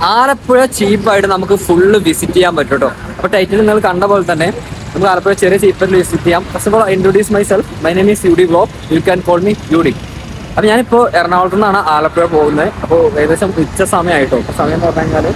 ആലപ്പുഴ ചീപ്പായിട്ട് നമുക്ക് full visit ചെയ്യാൻ പറ്റും കേട്ടോ. അപ്പോൾ ടൈറ്റിൽ നിങ്ങൾ കണ്ട പോലെ തന്നെ നമുക്ക് ആലപ്പുഴ ചെറിയ ചീപ്പായിട്ട് വിസിറ്റ് ചെയ്യാം. First of all introduce myself, my name is UD vlog, you can call me UD. അപ്പോൾ ഞാനിപ്പോൾ എറണാകുളത്തു നിന്നാണ് ആലപ്പുഴ പോകുന്നത്. അപ്പോൾ ഏകദേശം ഉച്ച സമയമായിട്ടോ. സമയം എന്ന് പറഞ്ഞു കഴിഞ്ഞാൽ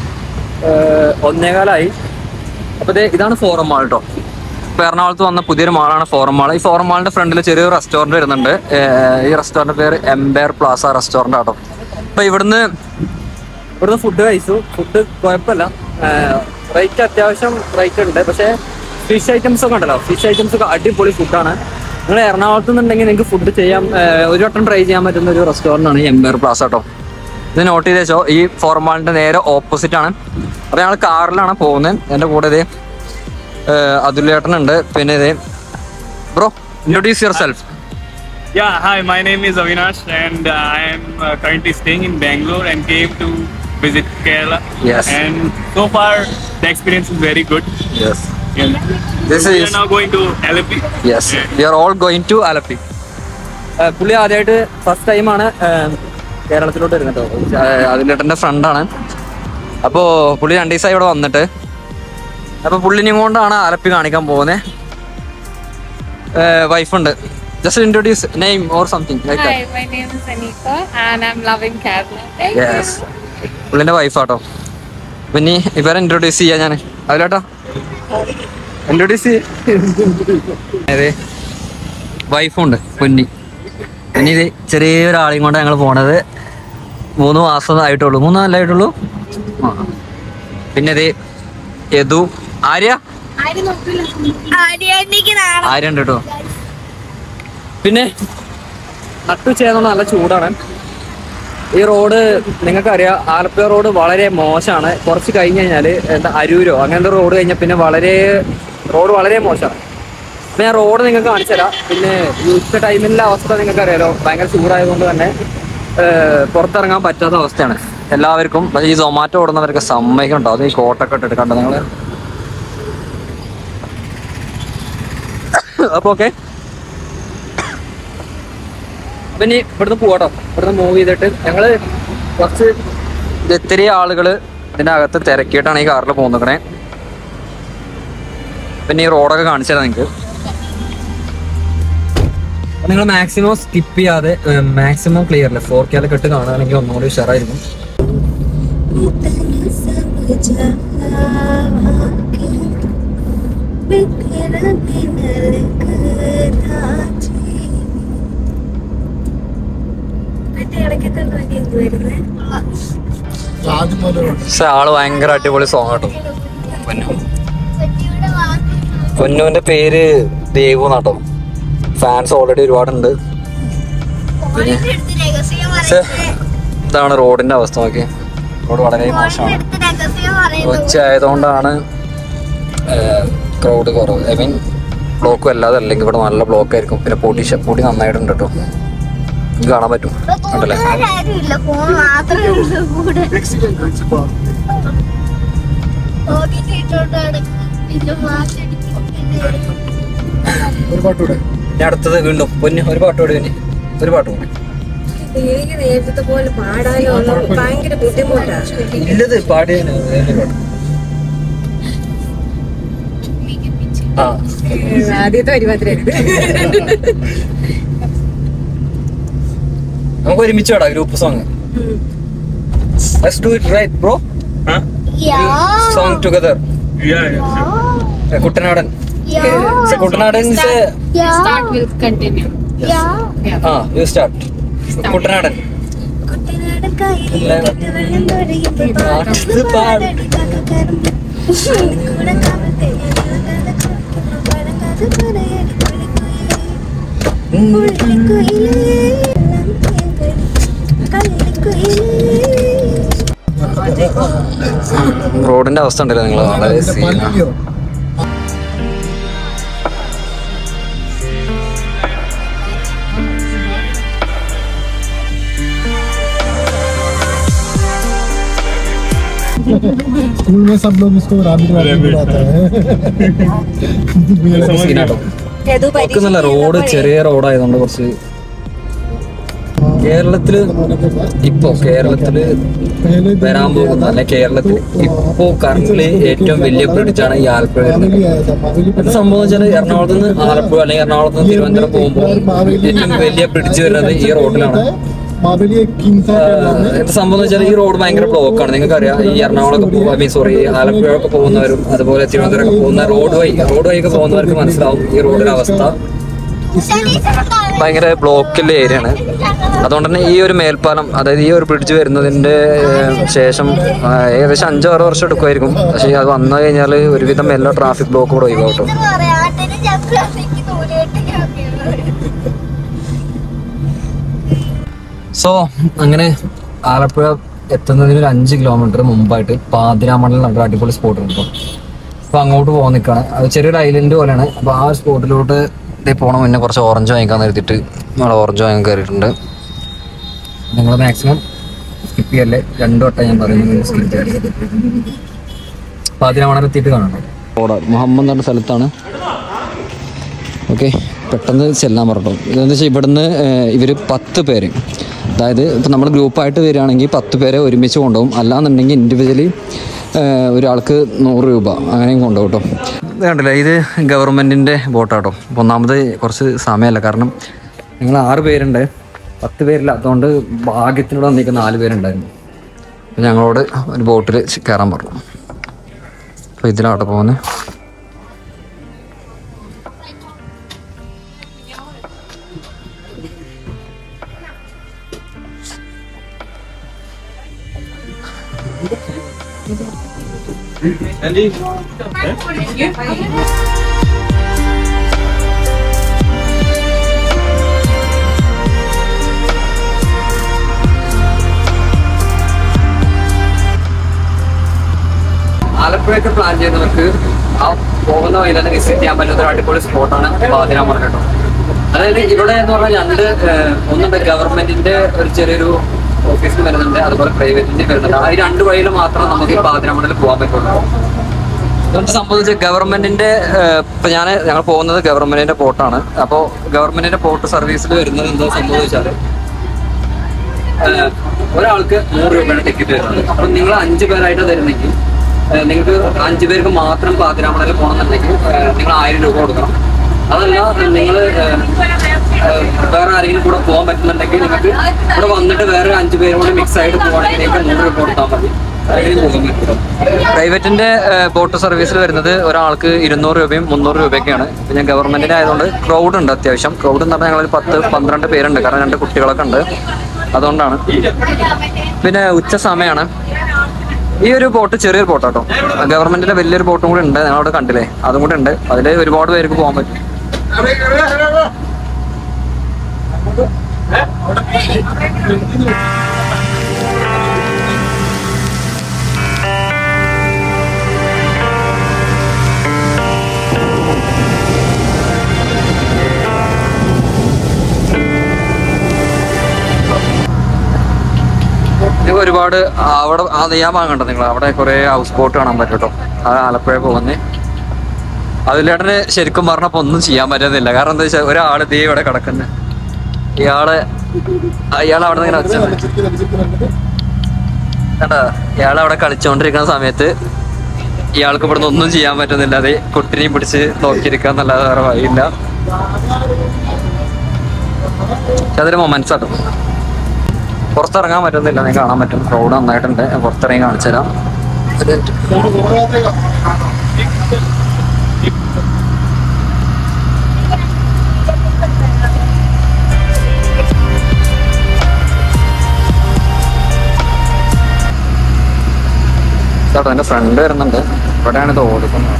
1:15. അപ്പോൾ ഇതാണ് ഫോറം മാൾ കേട്ടോ. ഇപ്പോൾ എറണാകുളത്ത് വന്ന പുതിയൊരു മാളാണ് ഫോറം മാൾ. ഈ ഫോറം മാളിൻ്റെ ഫ്രണ്ടിൽ ചെറിയൊരു റെസ്റ്റോറൻറ്റ് വരുന്നുണ്ട്. ഈ റെസ്റ്റോറൻറ്റ് പേര് എംപയർ പ്ലാസ റെസ്റ്റോറൻറ്റ് ആട്ടോ. അപ്പോൾ ഇവിടുന്ന് ഫുഡ് കഴിച്ചു. ഫുഡ് കുഴപ്പമില്ല, റേറ്റ് അത്യാവശ്യം റേറ്റ് ഉണ്ട്. പക്ഷേ ഫിഷ് ഐറ്റംസ് ഒക്കെ ഉണ്ടല്ലോ, ഫിഷ് ഐറ്റംസ് ഒക്കെ അടിപൊളി ഫുഡാണ്. നിങ്ങൾ എറണാകുളത്ത് നിന്നുണ്ടെങ്കിൽ നിങ്ങൾക്ക് ഫുഡ് ചെയ്യാൻ ഒരു വട്ടം ട്രൈ ചെയ്യാൻ പറ്റുന്ന ഒരു റെസ്റ്റോറൻ്റ് ആണ് എംപയർ പ്ലാസ കേട്ടോ. ഇത് നോട്ട് ചെയ്ത് വെച്ചോ. ഈ ഫോറം മാളിൻ്റെ നേരെ ഓപ്പോസിറ്റ് ആണ്. അപ്പോൾ ഞങ്ങൾ കാറിലാണ് പോകുന്നത്. എൻ്റെ കൂടെ ഇതേ അതുലേട്ടനുണ്ട്. പിന്നെ ഇതേ bro, introduce yourself. Yeah, hi, my name is Avinash and I am currently staying in Bangalore and came to visit Kerala. Yes. And so far the experience is very good. Yes. Yeah. This We is are now going to Alleppey. Yes. We are all going to Alleppey. പുള്ളി ആദ്യമായിട്ട് first ടൈമാണ് കേരളത്തിലോട്ട് വരുന്നത് കേട്ടോ. അതിലേട്ടൻ്റെ ഫ്രണ്ടാണ്. അപ്പോൾ പുള്ളി 2 ദിവസമായി ഇവിടെ വന്നിട്ട്. അപ്പോൾ പുള്ളിനെയും കൊണ്ടാണ് ആലപ്പി കാണിക്കാൻ പോകുന്നത്. വൈഫുണ്ട്. Just introduce name or something like that. Hi, my name is Anika and I'm loving Kerala. Yes. പുള്ളിൻ്റെ വൈഫാട്ടോ. പിന്നെ ഇവരെ ഇൻട്രൊഡ്യൂസ് ചെയ്യാം ഞാൻ. അതിലേട്ടാ ഇൻട്രൊഡ്യൂസ് അതെ വൈഫുണ്ട് പൊന്നി. പിന്നെ ഇത് ചെറിയൊരാളെയും കൊണ്ട് ഞങ്ങൾ പോണത്. 3 മാസം ആയിട്ടുള്ളൂ, 3 നാലായിട്ടുള്ളൂ. പിന്നെ ഇത് യദു, ആര്യ ഉണ്ട് കേട്ടോ. പിന്നെ നട്ടു ചെയ്യുന്ന നല്ല ചൂടാണ്. ഈ റോഡ് നിങ്ങൾക്കറിയാം, ആലപ്പുഴ റോഡ് വളരെ മോശമാണ്. കുറച്ച് കഴിഞ്ഞ് കഴിഞ്ഞാൽ എന്താ അരൂരോ അങ്ങനത്തെ റോഡ് കഴിഞ്ഞാൽ പിന്നെ റോഡ് വളരെ മോശമാണ്. അപ്പം ഞാൻ റോഡ് നിങ്ങൾക്ക് കാണിച്ചു തരാം. പിന്നെ ഉച്ച ടൈമിലെ അവസ്ഥ നിങ്ങൾക്കറിയാലോ, ഭയങ്കര ചൂടായതുകൊണ്ട് തന്നെ പുറത്തിറങ്ങാൻ പറ്റാത്ത അവസ്ഥയാണ് എല്ലാവർക്കും. പക്ഷേ ഈ സൊമാറ്റോ ഓടുന്നവർക്ക് സമ്മതിക്കുന്നുണ്ടോ? അത് ഈ കോട്ടൊക്കെ ഇട്ടിട്ട് കണ്ടോ നിങ്ങൾ. അപ്പോൾ ഓക്കെ, പിന്നെ ഇവിടുന്ന് പോവാട്ടോ. ഇവിടുന്ന് മൂവ് ചെയ്തിട്ട് ഞങ്ങൾ കുറച്ച് ഇത്തിരി ആളുകൾ ഇതിൻ്റെ അകത്ത് തിരക്കിയിട്ടാണ് ഈ കാറിൽ പോകുന്നേ. പിന്നെ ഈ റോഡൊക്കെ കാണിച്ചു തരാം നിങ്ങൾക്ക്. നിങ്ങൾ മാക്സിമം സ്കിപ്പ് ചെയ്യാതെ മാക്സിമം ക്ലിയർ അല്ലേ 4K ഇട്ട് കാണുകയാണെങ്കിൽ ഒന്നുകൂടി ഉഷാറായിരിക്കും. ആള് ഭയങ്കര അടിപൊളി സോങ് കേട്ടോ. പൊന്നുവിന്റെ പേര് ദേവു എന്നാട്ടോ. ഫാൻസ് ഓൾറെഡി ഒരുപാടുണ്ട്. ഇതാണ് റോഡിന്റെ അവസ്ഥ. നോക്കി, റോഡ് വളരെ മോശമാണ്. ഉച്ച ആയതുകൊണ്ടാണ് ക്രൗഡ് കുറവ്. ഐ മീൻ ബ്ലോക്കും അല്ലാതെ അല്ലെങ്കിൽ ഇവിടെ നല്ല ബ്ലോക്ക് ആയിരിക്കും. പിന്നെ പൊടി നന്നായിട്ടുണ്ട് കേട്ടോ. കാണാൻ പറ്റും കണ്ടല്ലേ. ഞാൻ അടുത്തത് വീണ്ടും പൊന്നു ഒരു പാട്ട് കൂടി. പിന്നെ ഒരു പാട്ട് കൂടി ഇല്ലത് പാടിയ നമുക്ക് ഒരുമിച്ച് പാടാം group song. Let's do it right bro. Song together. കുട്ടനാടൻ. കുട്ടനാടൻ Start will continue. You start. കുട്ടനാടൻ. റോഡിന്റെ അവസ്ഥ ഉണ്ടല്ലോ നിങ്ങൾ, വളരെ സീനാണ്. स्कूल में सब लोग इसको राबिट बुलाते हैं. റോഡ് ചെറിയ റോഡായതുകൊണ്ട് കുറച്ച് കേരളത്തില് ഇപ്പോ വരാൻ പോകുന്ന അല്ലെ കേരളത്തിൽ ഇപ്പോ കറന്റ് ഏറ്റവും വലിയ ബ്രിഡ്ജാണ് ഈ ആലപ്പുഴ വരുന്നത്. അത് സംഭവം വെച്ചാൽ എറണാകുളത്ത് നിന്ന് ആലപ്പുഴ അല്ലെങ്കിൽ എറണാകുളത്ത് നിന്ന് തിരുവനന്തപുരം പോകുമ്പോൾ ഏറ്റവും വലിയ ബ്രിഡ്ജ് വരുന്നത് ഈ റോഡിലാണ്. എന്ത് സംഭവം വെച്ചാൽ ഈ റോഡ് ഭയങ്കര ബ്ലോക്കാണ്. നിങ്ങൾക്ക് അറിയാം, ഈ എറണാകുളമൊക്കെ ആലപ്പുഴയൊക്കെ പോകുന്നവരും അതുപോലെ തിരുവനന്തപുരം ഒക്കെ പോകുന്ന റോഡ് വഴി ഒക്കെ പോകുന്നവർക്ക് മനസ്സിലാവും ഈ റോഡിന്റെ അവസ്ഥ. ഭയങ്കര ബ്ലോക്കുള്ള ഏരിയ ആണ്. അതുകൊണ്ട് തന്നെ ഈ ഒരു മേൽപ്പാലം, അതായത് ഈ ഒരു ബ്രിഡ്ജ് വരുന്നതിന്റെ ശേഷം ഏകദേശം 5-6 വർഷം എടുക്കുമായിരിക്കും. പക്ഷേ അത് വന്നു കഴിഞ്ഞാൽ ഒരുവിധം എല്ലാ ട്രാഫിക് ബ്ലോക്കും കൂടെ ഒഴിവാക്കും. സോ അങ്ങനെ ആലപ്പുഴ എത്തുന്നതിന് ഒരു 5 കിലോമീറ്റർ മുമ്പായിട്ട് പാതിരാമണൽ നല്ല അടിപൊളി സ്പോട്ട് ഉണ്ട്. അപ്പൊ അങ്ങോട്ട് പോകാൻ നിൽക്കുകയാണ്. അത് ചെറിയൊരു ഐലൻഡ് പോലെയാണ്. അപ്പൊ ആ സ്പോട്ടിലോട്ട് പോകണം. മുന്നേ കുറച്ച് ഓറഞ്ച് വാങ്ങിക്കാൻ നിർത്തിയിട്ട് നമ്മൾ ഓറഞ്ച് വാങ്ങാൻ കയറിയിട്ടുണ്ട്. നിങ്ങൾ മാക്സിമം സ്കിപ്പ് ചെയ്യല്ലേ, 2 വട്ടം ഞാൻ പറയുന്നത് സ്കിപ്പ് ചെയ്യല്ലേ. പാതിരാമണൽ എത്തിയിട്ട് കാണണം. മുഹമ്മദ് എന്ന സ്ഥലത്താണ്. ഓക്കെ, പെട്ടെന്ന് ചെല്ലാൻ പറഞ്ഞു. ഇതെന്ന് വെച്ചാൽ ഇവിടുന്ന് ഇവർ 10 പേര്, അതായത് ഇപ്പം നമ്മൾ ഗ്രൂപ്പായിട്ട് വരികയാണെങ്കിൽ 10 പേരെ ഒരുമിച്ച് കൊണ്ടുപോകും. അല്ലാന്നുണ്ടെങ്കിൽ ഇൻഡിവിജ്വലി ഒരാൾക്ക് 100 രൂപ അങ്ങനെയും കൊണ്ടുപോകും കേട്ടോ. ഇത് കണ്ടില്ല, ഇത് ഗവൺമെൻറ്റിൻ്റെ ബോട്ടാട്ടോ. അപ്പോൾ ഒന്നാമത് കുറച്ച് സമയമല്ല, കാരണം നിങ്ങൾ 6 പേരുണ്ട്, 10 പേരില്ല. അതുകൊണ്ട് ഭാഗ്യത്തിനോട് വന്നിരിക്കുന്ന 4 പേരുണ്ടായിരുന്നു. അപ്പോൾ ഞങ്ങളോട് ഒരു ബോട്ടിൽ കയറാൻ പറഞ്ഞു. അപ്പോൾ ഇതിലാട്ടോ പോകുന്നത്. ആലപ്പുഴയൊക്കെ പ്ലാൻ ചെയ്യുന്നവർക്ക് ആ പോകുന്ന വഴി തന്നെ വിസിറ്റ് ചെയ്യാൻ പറ്റുന്ന ഒരു അടിപൊളി സ്പോട്ടാണ് പാതിരാമണൽ കേട്ടോ. അതായത് ഇവിടെ എന്ന് പറഞ്ഞാൽ ഒന്നുണ്ട് ഗവൺമെന്റിന്റെ ഒരു ചെറിയൊരു ഓഫീസിൽ വരുന്നുണ്ട്, അതുപോലെ പ്രൈവറ്റിന്റെ വരുന്നുണ്ട്. ആ 2 വഴിയിൽ മാത്രം നമുക്ക് ഈ പാതിരാമണലിൽ പോകാൻ പറ്റുള്ളൂ. ഇതൊക്കെ സംബന്ധിച്ച് ഗവൺമെന്റിന്റെ ഇപ്പൊ ഞങ്ങൾ പോകുന്നത് ഗവൺമെന്റിന്റെ പോർട്ടാണ്. അപ്പോൾ ഗവൺമെന്റിന്റെ പോർട്ട് സർവീസിൽ വരുന്നത് എന്താ സംഭവിച്ചാല് ഒരാൾക്ക് 100 രൂപയുടെ ടിക്കറ്റ് വരുന്നത്. അപ്പൊ നിങ്ങൾ 5 പേരായിട്ട് തരുന്നെങ്കിൽ നിങ്ങൾക്ക് 5 പേർക്ക് മാത്രം പാതിരാമണലിൽ പോകണമെന്നുണ്ടെങ്കിൽ നിങ്ങൾ 1000 രൂപ കൊടുക്കണം. അതല്ല നിങ്ങൾ വേറെ ആരെങ്കിലും കൂടെ പോകാൻ പറ്റുന്നുണ്ടെങ്കിൽ നിങ്ങൾക്ക് ഇവിടെ വന്നിട്ട് വേറെ 5 പേരും കൂടെ മിക്സ് ആയിട്ട് പോകണമെങ്കിൽ നിങ്ങൾക്ക് 100 രൂപ കൊടുത്താൽ മതി. പ്രൈവറ്റിന്റെ ബോട്ട് സർവീസിൽ വരുന്നത് ഒരാൾക്ക് 200 രൂപയും 300 രൂപയൊക്കെയാണ്. ഞാൻ ഗവൺമെന്റിന്റെ ആയതുകൊണ്ട് ക്രൗഡ് ഉണ്ട്, അത്യാവശ്യം ക്രൗഡ് എന്ന് പറഞ്ഞാൽ ഞങ്ങൾ 10-12 പേരുണ്ട്, കാരണം 2 കുട്ടികളൊക്കെ ഉണ്ട്, അതുകൊണ്ടാണ്. പിന്നെ ഉച്ച സമയമാണ്. ഈ ഒരു ബോട്ട് ചെറിയൊരു ബോട്ടാട്ടോ. ഗവൺമെന്റിന്റെ വലിയൊരു ബോട്ടും കൂടി ഉണ്ട്, ഞങ്ങളവിടെ കണ്ടില്ലേ, അതും കൂടെ ഉണ്ട്. അതിൽ ഒരുപാട് പേർക്ക് പോകാൻ പറ്റും. ഒരുപാട് അവിടെ ഞാൻ വാങ്ങണ്ട, നിങ്ങൾ അവിടെ കുറെ ഹൗസ് ബോട്ട് കാണാൻ പറ്റും കേട്ടോ. അത് ആലപ്പുഴ പോകുന്നേ. അതിലേട്ടന് ശരിക്കും പറഞ്ഞപ്പോ ഒന്നും ചെയ്യാൻ പറ്റുന്നില്ല, കാരണം എന്താ വെച്ചാൽ ഒരാള് ദേ ഇവിടെ കിടക്കുന്നത്. ഇയാള് അവിടെ നിന്ന് ഇങ്ങനെ വെച്ചാ കേട്ടാ, ഇയാളവിടെ കളിച്ചോണ്ടിരിക്കുന്ന സമയത്ത് ഇയാൾക്ക് ഇവിടുന്ന് ഒന്നും ചെയ്യാൻ പറ്റുന്നില്ല. അതെ, കുട്ടിനെയും പിടിച്ച് നോക്കിയിരിക്കാന്നല്ലാതെ വേറെ വഴിയില്ല. അതൊരു മൊമെന്റ്സ് ആട്ടോ. പുറത്തിറങ്ങാൻ പറ്റുന്നില്ല, നിങ്ങൾക്ക് കാണാൻ പറ്റും. ക്രൗഡ് നന്നായിട്ടുണ്ട്. ഞാൻ പുറത്തിറങ്ങി കാണിച്ചു തരാം. ചേട്ടാ, എൻ്റെ ഫ്രണ്ട് വരുന്നുണ്ട്. ഇവിടെയാണ് ഇത് ഓടിക്കുന്നത്.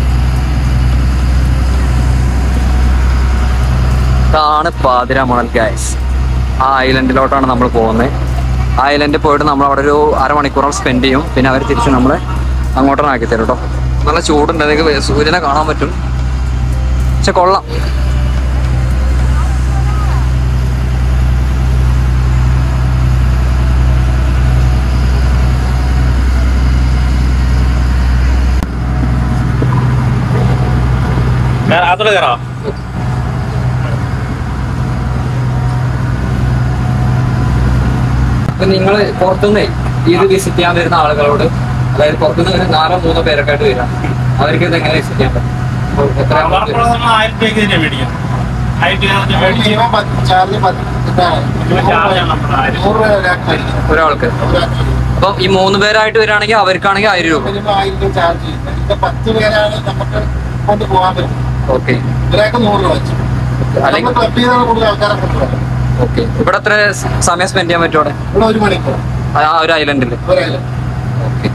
ഇതാണ് പാതിരാമണൽ ഗൈസ്. ആ ഐലൻഡിലോട്ടാണ് നമ്മൾ പോകുന്നത്. ആ ഐലൻഡിൽ പോയിട്ട് നമ്മൾ അവിടെ ഒരു അരമണിക്കൂറോളം സ്പെൻഡ് ചെയ്യും. പിന്നെ അവർ തിരിച്ച് നമ്മളെ അങ്ങോട്ടാണ് ആക്കി തരും കേട്ടോ. നല്ല ചൂടുണ്ട്, നിങ്ങൾക്ക് സൂര്യനെ കാണാൻ പറ്റും. പക്ഷെ കൊള്ളാം. ഇപ്പൊ നിങ്ങൾ പുറത്തുനിന്നേ ഇത് വിസിറ്റ് ചെയ്യാൻ വരുന്ന ആളുകളോട്, അതായത് പുറത്തുനിന്ന് 4-3 പേരൊക്കെ ആയിട്ട് വരാം, അവർക്ക് ഇത് എങ്ങനെ വിസിറ്റ് ചെയ്യാൻ പറ്റും? എത്ര ഒരാൾക്ക്? അപ്പൊ ഈ 3 പേരായിട്ട് വരികയാണെങ്കിൽ അവർക്കാണെങ്കിൽ 1000 രൂപ. ഓക്കെ. ഓക്കെ. ഇവിടെ എത്ര സമയം സ്പെൻഡ് ചെയ്യാൻ പറ്റും അവിടെ? ആ ഒരു ഐലൻഡില്? ഓക്കെ.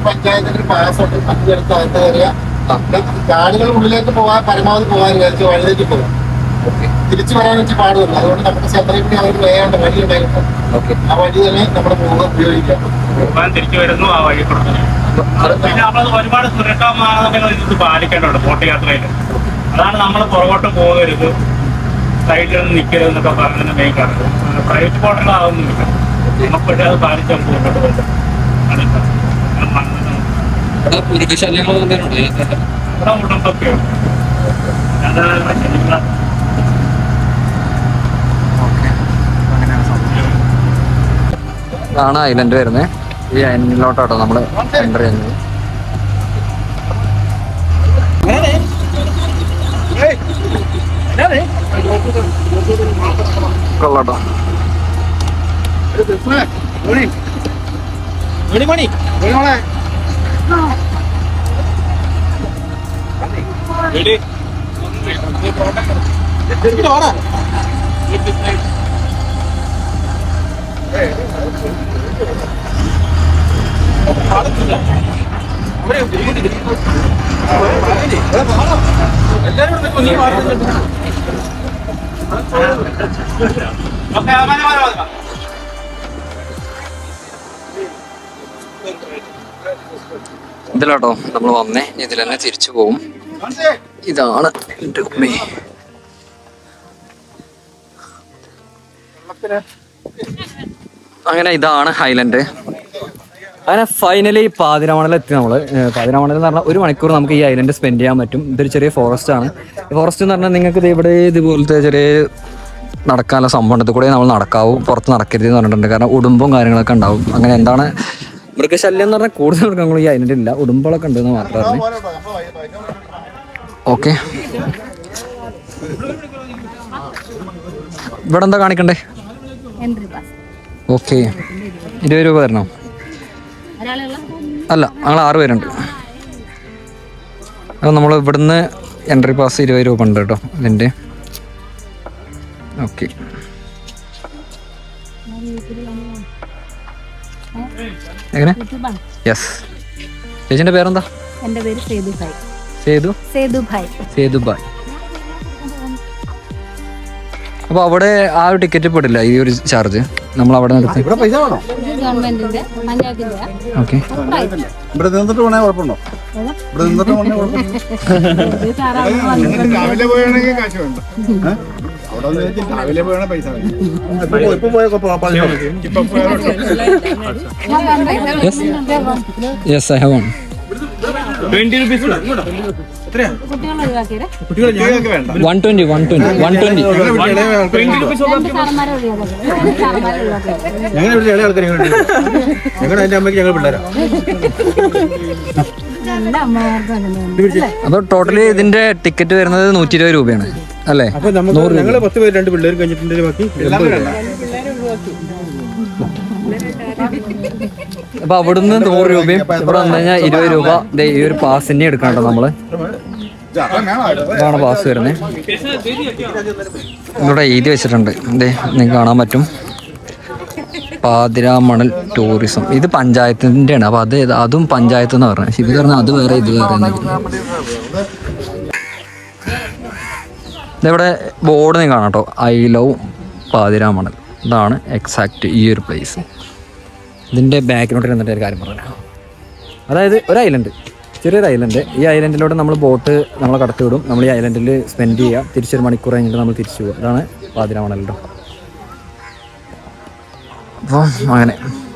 ഗാഡികൾ ഉള്ളിലേക്ക് പോകാൻ പരമാവധി പോകാൻ വിചാരിച്ചു വഴിയിലേക്ക് പോകാം. തിരിച്ചു വരാൻ വെച്ച് പാടുമല്ലോ, അതുകൊണ്ട് നമുക്ക് സെപ്പറേറ്റ് അവർക്ക് വേണ്ട വഴി ഉണ്ടായിരുന്നു. ആ വഴി തന്നെ നമ്മുടെ പോകാൻ ഉപയോഗിക്കാം. തിരിച്ചു വരുന്നു ആ വഴി. പിന്നെ നമ്മളത് ഒരുപാട് സുരക്ഷാ മാനദണ്ഡങ്ങൾ ഇത് പാലിക്കേണ്ടതുണ്ട് ബോട്ട് യാത്രയിൽ. അതാണ് നമ്മൾ പുറകോട്ട് പോകരുത്, സൈഡിലൊന്നും നിൽക്കരുത് എന്നൊക്കെ പറഞ്ഞതിന് മെയിൻ കാരണം. പ്രൈവറ്റ് ബോട്ടുകളാവുന്നില്ല, നമുക്ക് പക്ഷേ അത് പാലിച്ചാൽ മുന്നോട്ട് പോകും. ഇതാണ് ഐലൻഡ് വരുന്നത്. ഈ ഐലൻഡിലോട്ടാട്ടോ നമ്മൾ എൻ്റർ ചെയ്യുന്നത്. കൊള്ളാട്ടോ. ഇതിലാട്ടോ നമ്മൾ വന്നേ, ഇതിൽ തന്നെ തിരിച്ചു പോകും. ഇതാണ് എൻ്റെ ഉമ്മേ. അങ്ങനെ ഇതാണ് ഹൈലൻഡ്. അങ്ങനെ ഫൈനലി പാതിരാമണൽ എത്തി നമ്മള്. പാതിരാമണൽ എന്ന് പറഞ്ഞാൽ 1 മണിക്കൂർ നമുക്ക് ഈ ഐലൻഡ് സ്പെൻഡ് ചെയ്യാൻ പറ്റും. ഇതൊരു ചെറിയ ഫോറസ്റ്റ് ആണ്. ഈ ഫോറസ്റ്റ് എന്ന് പറഞ്ഞാൽ നിങ്ങൾക്ക് ഇവിടെ ഇതുപോലത്തെ ചെറിയ നടക്കാനുള്ള സംഭവത്തിൽ കൂടെ നമ്മൾ നടക്കാവും, പുറത്ത് നടക്കരുത് എന്ന് പറഞ്ഞിട്ടുണ്ട്. കാരണം ഉടുമ്പും കാര്യങ്ങളൊക്കെ ഉണ്ടാവും. അങ്ങനെ എന്താണ് മൃഗശല്യം എന്ന് പറഞ്ഞാൽ കൂടുതൽ മൃഗങ്ങൾ ഈ ഐലൻഡിൽ ഇല്ല, ഉടുമ്പുകളൊക്കെ ഉണ്ടെന്ന് മാത്രമേ. ഓക്കെ, ഇവിടെ എന്താ കാണിക്കണ്ടേ? ഓക്കെ, 20 രൂപ തരണോ? അല്ല, ഞങ്ങൾ 6 പേരുണ്ട്. അപ്പോൾ നമ്മൾ ഇവിടുന്ന് എൻട്രി പാസ് 20 രൂപ ഉണ്ട് കേട്ടോ ഇതിൻ്റെ. ഓക്കെ, എങ്ങനെ? യെസ്. ചേച്ചിൻ്റെ പേരെന്താ? എൻ്റെ പേര് സേതുഭായ്. സേതുഭായ്. അപ്പോൾ അവിടെ ആ ഒരു ടിക്കറ്റ് പെടില്ല ഈ ഒരു ചാർജ് നമ്മൾ അവിടെ നിർത്തി? ഗവൺമെന്റിന്റെ പഞ്ചായത്തിന്റെ. ഓക്കെ, ഇവിടെ നിന്നിട്ട് പോണേ കുഴപ്പമുണ്ടോ? ഇവിടെ നിന്നിട്ട് പോണേ കുഴപ്പമുണ്ടോ? രാവിലെ പോയാണെങ്കിൽ കാശ് വേണ്ട. അവിടെ രാവിലെ പോയാണെ പൈസ ഇപ്പൊ yes, I have one. 20 rupees. 120. അപ്പൊ ടോട്ടലി ഇതിന്റെ ടിക്കറ്റ് വരുന്നത് 120 രൂപയാണ് അല്ലേ? അപ്പൊ ഞങ്ങള് 10 പേര് 2 പിള്ളേർ കഴിഞ്ഞിട്ടുണ്ടെങ്കിൽ ബാക്കി. അപ്പൊ അവിടുന്ന് 100 രൂപയും ഇവിടെ വന്നു കഴിഞ്ഞാൽ 20 രൂപ. ഈ ഒരു പാസിന്റെ എടുക്കണം കേട്ടോ നമ്മള്. ഇതാണ് പാസ് വരുന്നത്. ഇവിടെ എഴുതി വെച്ചിട്ടുണ്ട്, നിങ്ങൾക്ക് കാണാൻ പറ്റും, പാതിരാമണൽ ടൂറിസം. ഇത് പഞ്ചായത്തിന്റെ ആണ്. അപ്പൊ അതും പഞ്ചായത്ത് എന്ന് പറഞ്ഞത്. ഇത് പറഞ്ഞാൽ അത് വേറെ ഇത് വേറെ. ഇതെവിടെ ബോർഡ് നിങ്ങൾ കാണാം കേട്ടോ, ഐ ലവ് പാതിരാമണൽ. ഇതാണ് എക്സാക്റ്റ് ഈ ഒരു പ്ലേസ്. ഇതിൻ്റെ ബാക്കിലോട്ട് ഇരുന്നിട്ട് ഒരു കാര്യം പറഞ്ഞു. അതായത് ഒരു ഐലൻഡ്, ചെറിയൊരു ഐലൻഡ്. ഈ ഐലൻഡിലോട്ട് നമ്മൾ ബോട്ട് നമ്മളെ കടത്തി വിടും. നമ്മൾ ഈ ഐലൻഡിൽ സ്പെൻഡ് ചെയ്യുക. തിരിച്ചൊരു മണിക്കൂർ കഴിഞ്ഞിട്ട് നമ്മൾ തിരിച്ചു പോകുക. ഇതാണ് പാതിരാമണലിൻ്റെ. അപ്പോൾ അങ്ങനെ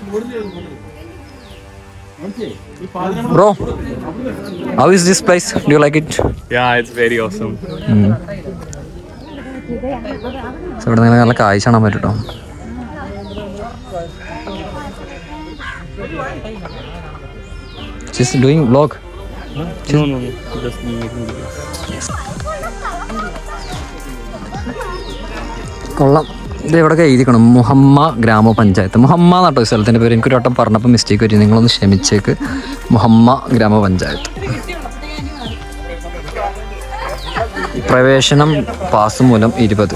bro, how is this place? Do you like it? Yeah, it's very awesome. ഇവിടെ നിങ്ങൾ നല്ല കാഴ്ച കാണാൻ പറ്റും കേട്ടോ. She's doing vlog. No. Just making videos. കൊള്ളാം. ഇത് എവിടെയൊക്കെ എഴുതിക്കണം, മുഹമ്മ ഗ്രാമപഞ്ചായത്ത്. മുഹമ്മ എന്നാട്ടോ സ്ഥലത്തിൻ്റെ പേര്. എനിക്കൊരു വട്ടം പറഞ്ഞപ്പോൾ മിസ്റ്റേക്ക് പറ്റി, നിങ്ങളൊന്ന് ക്ഷമിച്ചേക്ക്. മുഹമ്മ ഗ്രാമപഞ്ചായത്ത്. പ്രവേശനം പാസ് മൂലം 20.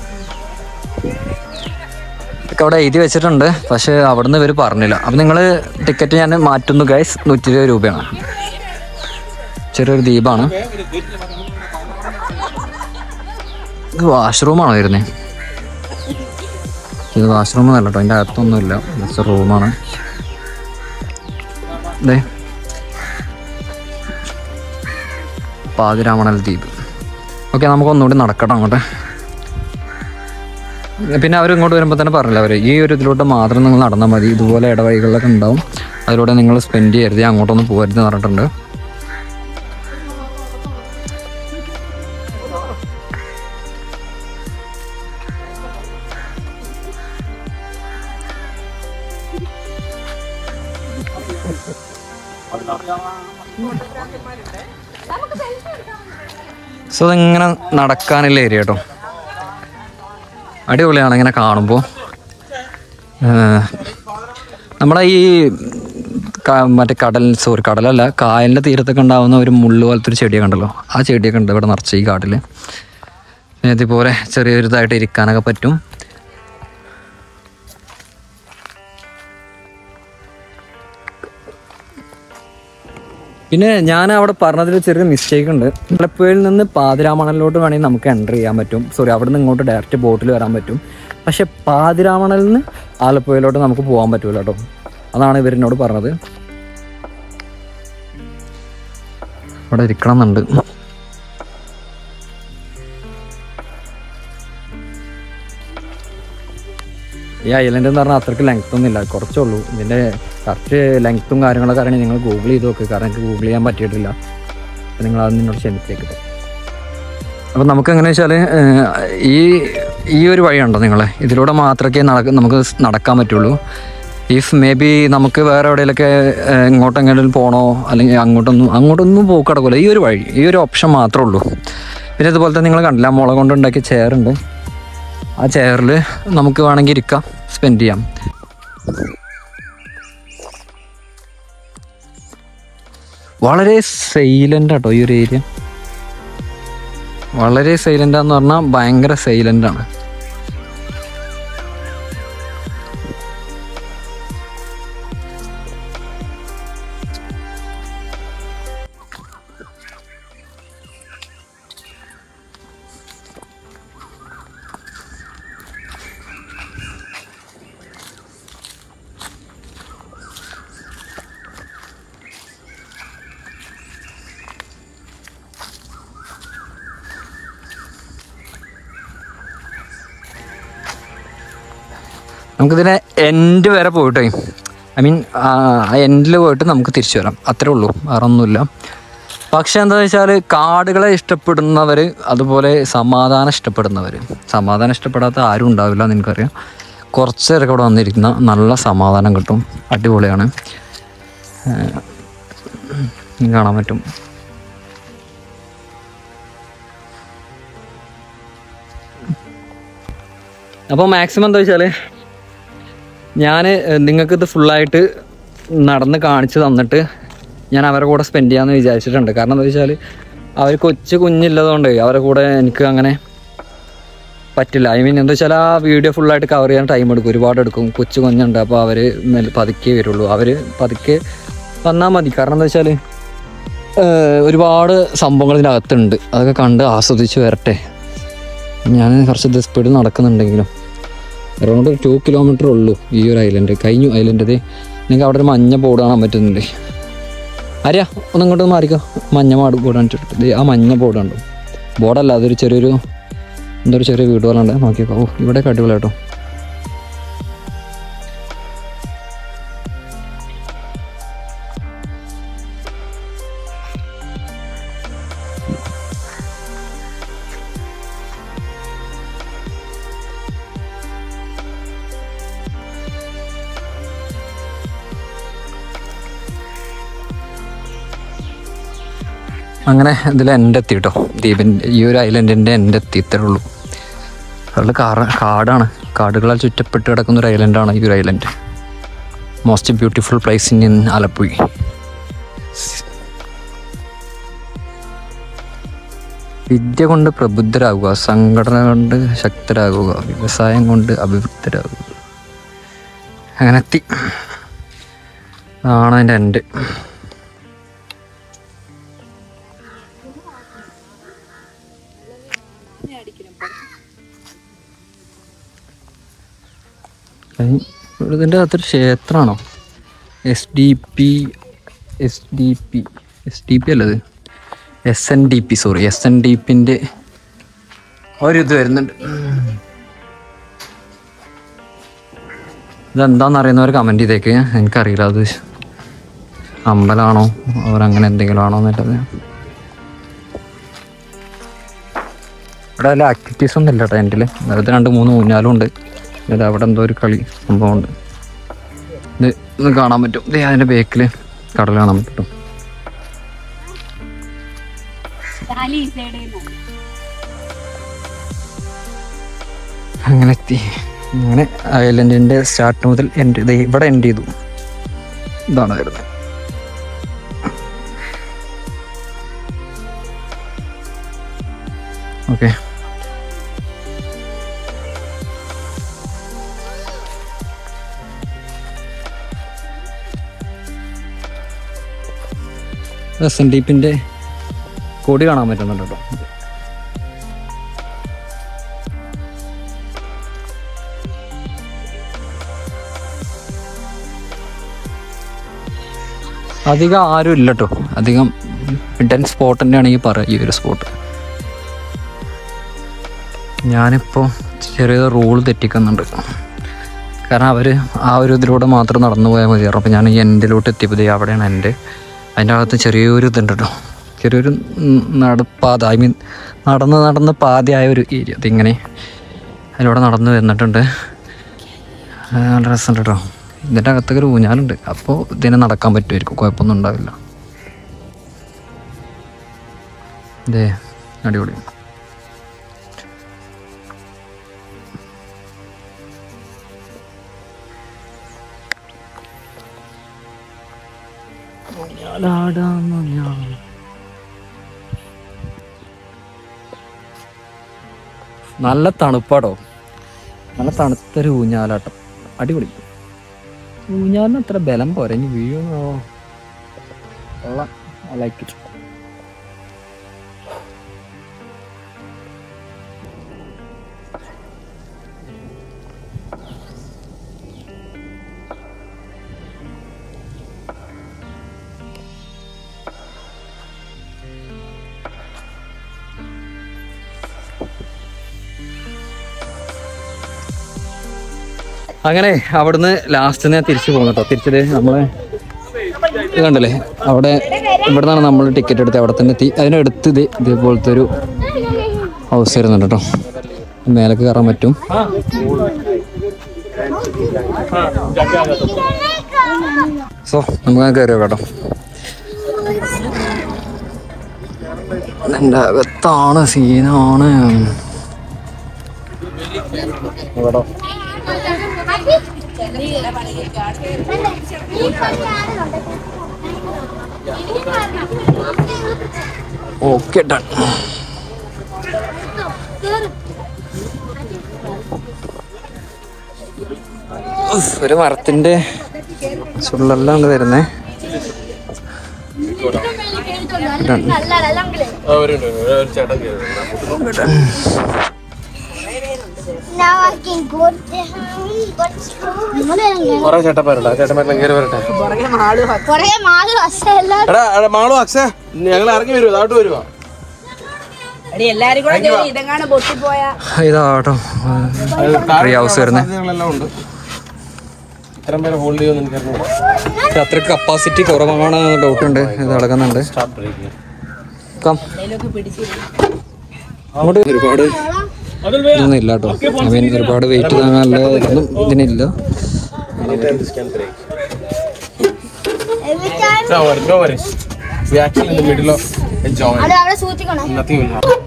ഒക്കെ അവിടെ എഴുതി വെച്ചിട്ടുണ്ട്, പക്ഷേ അവിടുന്ന് ഇവർ പറഞ്ഞില്ല. അപ്പം നിങ്ങൾ ടിക്കറ്റ് ഞാൻ മാറ്റുന്നു ഗൈസ്. 120 രൂപയാണ്. ചെറിയൊരു ദ്വീപാണ്. ഇത് വാഷ്റൂമാണോ വരുന്നത്? ഇത് വാഷ്റൂം അല്ല കേട്ടോ, അതിൻ്റെ അകത്തൊന്നുമില്ല. ജസ്റ്റ് റൂമാണ്. അതെ, പാതിരാമണൽ ദ്വീപ്. ഓക്കെ, നമുക്ക് ഒന്നുകൂടി നടക്കട്ടെ അങ്ങോട്ട്. പിന്നെ അവർ ഇങ്ങോട്ട് വരുമ്പോൾ തന്നെ പറഞ്ഞില്ല, അവർ ഈ ഒരു ഇതിലൂടെ മാത്രം നിങ്ങൾ നടന്നാൽ മതി, ഇതുപോലെ ഇടവഴികളിലൊക്കെ ഉണ്ടാവും, അതിലൂടെ നിങ്ങൾ സ്പെൻഡ് ചെയ്യരുത്, അങ്ങോട്ടൊന്നും പോകരുത് എന്ന് പറഞ്ഞിട്ടുണ്ട്. സോ അതിങ്ങനെ നടക്കാനുള്ള ഏരിയ കേട്ടോ, അടിപൊളിയാണ് ഇങ്ങനെ കാണുമ്പോൾ. നമ്മളെ ഈ മറ്റേ കടലല്ല, കായലിൻ്റെ തീരത്തൊക്കെ ഉണ്ടാകുന്ന ഒരു മുള്ളു പോലത്തെ ഒരു ചെടിയൊക്കെ ഉണ്ടല്ലോ, ആ ചെടിയൊക്കെ ഉണ്ട് ഇവിടെ നിറച്ച് ഈ കാട്ടിൽ. ഇതുപോലെ ചെറിയൊരു ഇതായിട്ട് ഇരിക്കാനൊക്കെ പറ്റും. പിന്നെ ഞാൻ അവിടെ പറഞ്ഞതിൽ ചെറിയ മിസ്റ്റേക്ക് ഉണ്ട്. ആലപ്പുഴയിൽ നിന്ന് പാതിരാമണലിലോട്ട് വേണമെങ്കിൽ നമുക്ക് എൻ്റർ ചെയ്യാൻ പറ്റും. അവിടെ നിന്ന് ഇങ്ങോട്ട് ഡയറക്റ്റ് ബോട്ടിൽ വരാൻ പറ്റും. പക്ഷെ പാതിരാമണലിൽ നിന്ന് ആലപ്പുഴയിലോട്ട് നമുക്ക് പോകാൻ പറ്റൂല കേട്ടോ. അതാണ് ഇവരെന്നോട് പറഞ്ഞത്. അവിടെ ഇരിക്കണം എന്നുണ്ട്. ഈ ഐലൻഡ് എന്ന് പറഞ്ഞാൽ അത്രയ്ക്ക് ലെങ്ത് ഒന്നും ഇല്ല, കുറച്ചേ ഉള്ളൂ. ഇതിൻ്റെ കറക്റ്റ് ലെങ്ത്തും കാര്യങ്ങളൊക്കെ അറിയണമെങ്കിൽ നിങ്ങൾ ഗൂഗിൾ ചെയ്ത് നോക്ക്. കാരണം എനിക്ക് ഗൂഗിൾ ചെയ്യാൻ പറ്റിയിട്ടില്ല. അപ്പം നിങ്ങൾ അത് നിന്നോട് ക്ഷമിച്ചേക്കില്ല. അപ്പം നമുക്ക് എങ്ങനെ വെച്ചാൽ ഈ ഒരു വഴിയുണ്ടോ നിങ്ങളെ, ഇതിലൂടെ മാത്രമേ നമുക്ക് നടക്കാൻ പറ്റുള്ളൂ. ഇഫ് മേ ബി നമുക്ക് വേറെ എവിടെയെങ്കിലൊക്കെ ഇങ്ങോട്ടെങ്കിലും പോകണോ അല്ലെങ്കിൽ അങ്ങോട്ടൊന്നും പോക്ക് നടക്കില്ല. ഈ ഒരു വഴി, ഈ ഒരു ഓപ്ഷൻ മാത്രമേ ഉള്ളൂ. പിന്നെ ഇതുപോലെ തന്നെ നിങ്ങൾ കണ്ടില്ല, മുള കൊണ്ടുണ്ടാക്കിയ ചെയറുണ്ട്. ആ ചെയറിൽ നമുക്ക് വേണമെങ്കിൽ ഇരിക്കാം, സ്പെൻഡ് ചെയ്യാം. വളരെ സൈലൻ്റ് ആട്ടോ ഈ ഒരു ഏരിയ. വളരെ സൈലൻ്റാന്ന് പറഞ്ഞാൽ ഭയങ്കര സൈലൻ്റാണ്. നമുക്കിതിനെ എൻഡ് വരെ പോയിട്ടേ, ഐ മീൻ ആ എൻഡിൽ പോയിട്ട് നമുക്ക് തിരിച്ചു വരാം, അത്രേ ഉള്ളൂ, വേറെ ഒന്നുമില്ല. പക്ഷെ എന്താണെന്ന് വെച്ചാൽ കാടുകളെ ഇഷ്ടപ്പെടുന്നവർ, അതുപോലെ സമാധാനം ഇഷ്ടപ്പെടാത്ത ആരും ഉണ്ടാവില്ല എന്ന് എനിക്കറിയാം. കുറച്ച് നേരമൊക്കെ അവിടെ വന്നിരിക്കുന്ന നല്ല സമാധാനം കിട്ടും, അടിപൊളിയാണ്, കാണാൻ പറ്റും. അപ്പോൾ മാക്സിമം എന്താ വെച്ചാൽ ഞാൻ നിങ്ങൾക്കിത് ഫുള്ളായിട്ട് നടന്ന് കാണിച്ച് തന്നിട്ട് ഞാൻ അവരുടെ കൂടെ സ്പെൻഡ് ചെയ്യാമെന്ന് വിചാരിച്ചിട്ടുണ്ട്. കാരണം എന്താ വെച്ചാൽ അവർ കുഞ്ഞില്ലതുകൊണ്ട് അവരുടെ കൂടെ എനിക്ക് അങ്ങനെ പറ്റില്ല. ഐ മീൻ എന്താ വെച്ചാൽ ആ വീഡിയോ ഫുള്ളായിട്ട് കവർ ചെയ്യാൻ ടൈം എടുക്കും, ഒരുപാട് എടുക്കും. കുഞ്ഞുണ്ട്, അപ്പോൾ അവർ പതുക്കെ വരുള്ളൂ. അവർ പതുക്കെ വന്നാൽ മതി. കാരണം എന്താ വെച്ചാൽ ഒരുപാട് സംഭവങ്ങൾ ഇതിനകത്തുണ്ട്, അതൊക്കെ കണ്ട് ആസ്വദിച്ച് വരട്ടെ. ഞാൻ കുറച്ച് സ്പീഡിൽ നടക്കുന്നുണ്ടെങ്കിലും അറൗണ്ട് 2 കിലോമീറ്റർ ഉള്ളൂ ഈ ഒരു ഐലൻഡ്. കഴിഞ്ഞു ഐലൻഡ്. നിങ്ങൾക്ക് അവിടെ ഒരു മഞ്ഞ ബോർഡ് കാണാൻ പറ്റുന്നുണ്ട്. ആര്യ ഒന്ന് ഇങ്ങോട്ട് മാറിക്കോ. മഞ്ഞ ബോർഡ് കാണിച്ചിട്ട് ആ മഞ്ഞ ബോർഡ് ഉണ്ടോ? ബോർഡല്ല, അതൊരു ചെറിയൊരു ചെറിയ വീട് പോലെ ഉണ്ട്. നോക്കിക്കോ. ഓ, ഇവിടെ അടിപൊളി കേട്ടോ. അങ്ങനെ ഇതിൽ എൻ്റെ എത്തി കേട്ടോ. ദ്വീപിൻ്റെ ഈ ഒരു ഐലൻഡിൻ്റെ എൻ്റെ എത്തി ഇത്രേ ഉള്ളൂ. അതിൽ കാടാണ്, കാടുകളാൽ ചുറ്റപ്പെട്ട് കിടക്കുന്ന ഒരു ഐലൻഡാണ് ഈ ഒരു island. Most beautiful place in Alappuzha. വിദ്യ കൊണ്ട് പ്രബുദ്ധരാകുക, സംഘടന കൊണ്ട് ശക്തരാകുക, വ്യവസായം കൊണ്ട് അഭിവൃദ്ധരാകുക. അങ്ങനെ എത്തി. അതാണ് അതിൻ്റെ എൻ്റെ. ഇതിൻ്റെ അകത്തൊരു ക്ഷേത്രമാണോ? SDP അല്ലത് SNDP, സോറി, SNDPൻ്റെ ഒരിത് വരുന്നുണ്ട്. ഇതെന്താണെന്ന് അറിയുന്നവർ കമൻറ്റ് ചെയ്തേക്ക്. എനിക്കറിയില്ല അത് അമ്പലമാണോ അവരങ്ങനെ എന്തെങ്കിലും ആണോ എന്നുള്ളത്. ഇവിടെ വല്ല ആക്ടിവിറ്റീസ് ഒന്നും ഇല്ല കേട്ടോ എൻ്റെ. അതായത് 2-3 ഊഞ്ഞാലും ഉണ്ട്. ഇത് അവിടെ എന്തോ ഒരു കളി സംഭവമുണ്ട്. ഇത് കാണാൻ പറ്റും. ഇത് അതിൻ്റെ ബേക്കിൽ കടൽ കാണാൻ പറ്റും. അങ്ങനെ എത്തി. അങ്ങനെ ഐലൻഡിൻ്റെ സ്റ്റാർട്ട് മുതൽ എൻഡ് ഇവിടെ എൻഡ് ചെയ്തു. ഇതാണ് വരുന്നത്. ഓക്കെ, SNDPൻ്റെ കൊടി കാണാൻ പറ്റുന്നുണ്ട് കേട്ടോ. അധികം ആരും ഇല്ല കേട്ടോ. അധികം ഹിഡൻ സ്പോട്ട് തന്നെയാണെങ്കിൽ പറയാം ഈ ഒരു സ്പോട്ട്. ഞാനിപ്പോൾ ചെറിയ റൂൾ തെറ്റിക്കുന്നുണ്ട്. കാരണം അവർ ആ ഒരു ഇതിലൂടെ മാത്രം നടന്നു പോയാൽ മതിയായിരുന്നു. അപ്പോൾ ഞാൻ ഈ എൻഡിലോട്ട് എത്തിയപ്പോൾ അവിടെയാണ് എൻ്റെ. അതിൻ്റെ അകത്ത് ചെറിയൊരു ഇതുണ്ട് കേട്ടോ. ചെറിയൊരു നടപ്പാത, ഐ മീൻ നടന്ന് പാതയായ ഒരു ഏരിയ. അതിങ്ങനെ അതിലൂടെ നടന്ന് വന്നിട്ടുണ്ട്. നല്ല രസമുണ്ട് കേട്ടോ. ഇതിൻ്റെ അകത്തൊക്കെ ഒരു ഊഞ്ഞാലുണ്ട്. അപ്പോൾ ഇതിനെ നടക്കാൻ പറ്റുമായിരിക്കും, കുഴപ്പമൊന്നും ഉണ്ടാവില്ല. ഇതേ അടിപൊളി. നല്ല തണുപ്പാടോ, നല്ല തണുത്തൊരു ഊഞ്ഞാലാട്ടം. അടിപൊളി. ഊഞ്ഞാലിന് അത്ര ബലം പോരാ, ഇനി വീഴുന്നോ. I like it. അങ്ങനെ അവിടുന്ന് ലാസ്റ്റ് ഞാൻ തിരിച്ചു പോകുന്നു കേട്ടോ. തിരിച്ചത് നമ്മളെ ഇത് കണ്ടല്ലേ, അവിടെ ഇവിടെ നിന്നാണ് നമ്മൾ ടിക്കറ്റ് എടുത്ത് അവിടെ തന്നെ എത്തി. അതിനടുത്ത് ഇതേപോലത്തെ ഒരു ഹൗസ് വരുന്നുണ്ട് കേട്ടോ. മേലേക്ക് കയറാൻ പറ്റും. സോ നമുക്ക് കയറിയോ കേട്ടോ. എൻ്റെ അകത്താണ്, സീനാണ് കേട്ടോ. Okay, done. ഒരു മരത്തിന്റെ ചുള്ളെല്ലാം വരുന്നേ. ഇതാട്ടോ ട്രീ ഹൗസ് വരുന്നേ. അത്ര കപ്പാസിറ്റി കുറവാണ്, ഡൗട്ട് ഉണ്ട്. ഇത് നടക്കുന്നുണ്ട്. അങ്ങോട്ട് ഒരുപാട് ഇതൊന്നും ഇല്ല കേട്ടോ. ഐ മീൻ ഒരുപാട് വെയിറ്റ് താങ്ങാനുള്ള ഇതൊന്നും ഇതിനില്ല. We are actually in the middle of enjoying. Nothing will happen.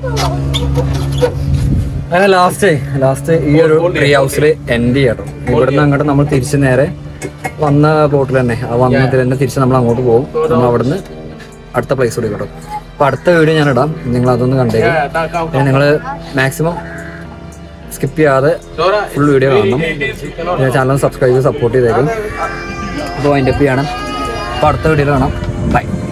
അങ്ങനെ ലാസ്റ്റ് ഈ ഒരു ട്രീ ഹൗസിൽ എൻഡ് ചെയ്യാട്ടോ. ഇവിടുന്ന് അങ്ങോട്ട് നമ്മൾ തിരിച്ച് നേരെ വന്ന ബോട്ടിൽ തന്നെ വന്നതിൽ തന്നെ തിരിച്ച് നമ്മൾ അങ്ങോട്ട് പോകും. നമ്മൾ അവിടുന്ന് അടുത്ത പ്ലേസ് കൂടി കിട്ടും. അപ്പോൾ അടുത്ത വീഡിയോ ഞാൻ ഇടാം, നിങ്ങൾ അതൊന്ന് കണ്ടേക്കും. പിന്നെ നിങ്ങൾ മാക്സിമം സ്കിപ്പ് ചെയ്യാതെ ഫുൾ വീഡിയോ കാണണം. പിന്നെ ചാനൽ സബ്സ്ക്രൈബ് ചെയ്ത് സപ്പോർട്ട് ചെയ്തേക്കും. അപ്പോൾ അതിൻ്റെ ചെയ്യണം. അപ്പോൾ അടുത്ത വീഡിയോയിൽ കാണാം. ബൈ.